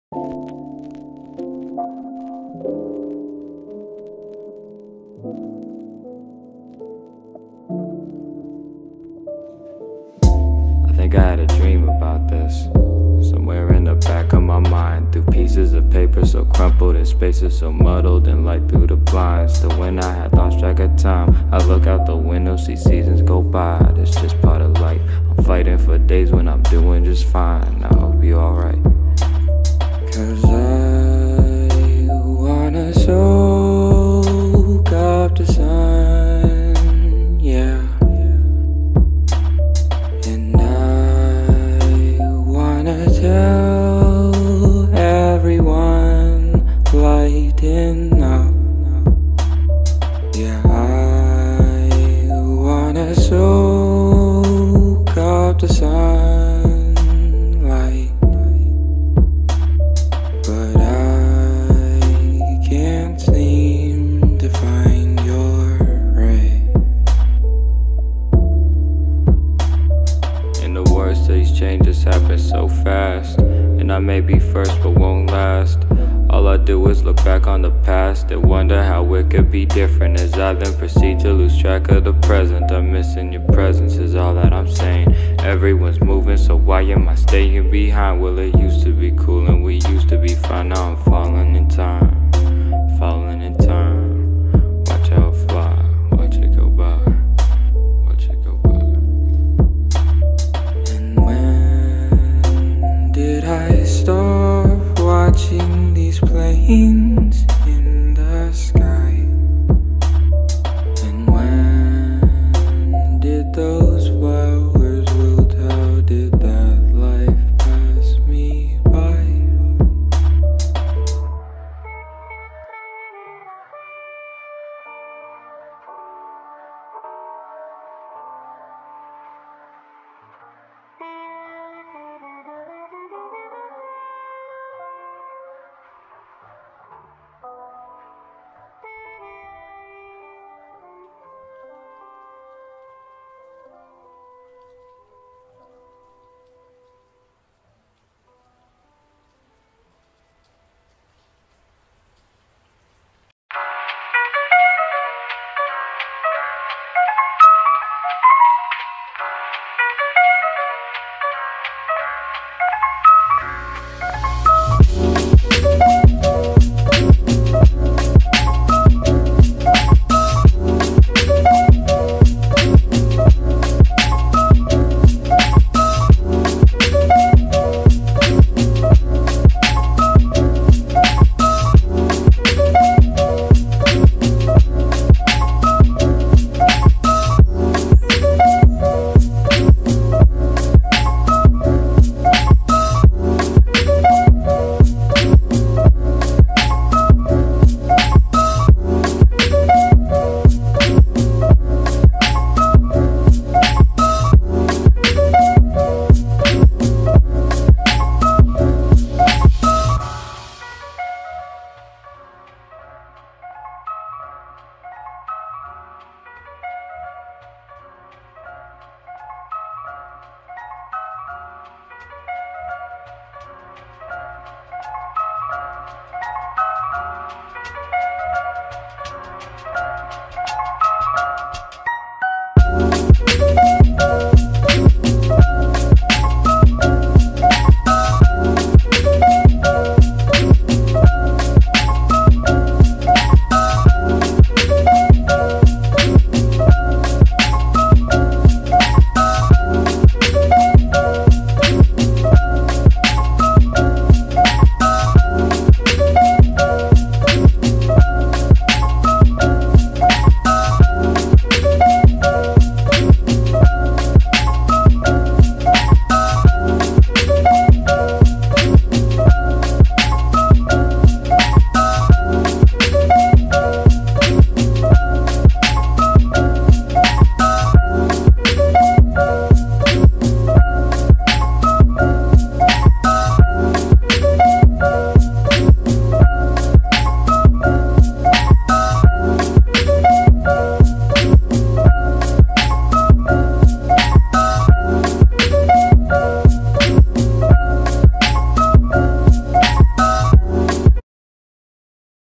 I think I had a dream about this, somewhere in the back of my mind. Through pieces of paper so crumpled and spaces so muddled, and light through the blinds. The when I had lost track of time, I look out the window, see seasons go by. That's just part of life. I'm fighting for days when I'm doing just fine. I hope you're alright. 'Cause I wanna soak up the sun, yeah. And I wanna tell everyone, lighten up. Yeah, I wanna soak up the sunlight, but I can't seem to find your ray. And the worst of these changes happen so fast, and I may be first but won't last. All I do is look back on the past and wonder how it could be different, as I then proceed to lose track of the present. I'm missing your presence is all that I'm saying. Everyone's moving, so why am I staying behind? Well, it used to be cool and we used to be fine. Now I'm falling in time, falling in time. Watch how it fly, watch it go by, watch it go by. And when did I stop watching these planes